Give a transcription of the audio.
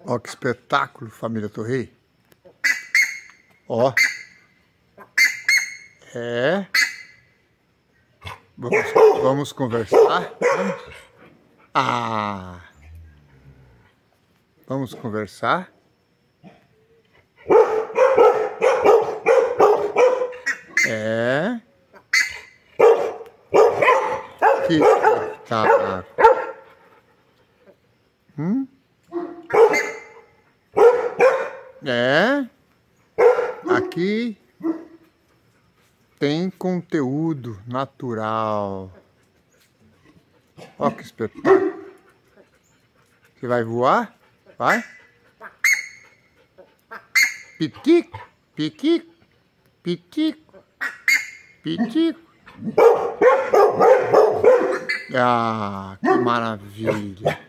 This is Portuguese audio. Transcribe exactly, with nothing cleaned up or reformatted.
Ó que espetáculo, família Torrey. Ó. É. Vamos, vamos conversar? Ah. Vamos conversar? É. Que espetáculo. Hum? É. Aqui tem conteúdo natural. Ó que espetáculo. Você vai voar? Vai? Pitico, pitico, pitico, pitico. Ah, que maravilha.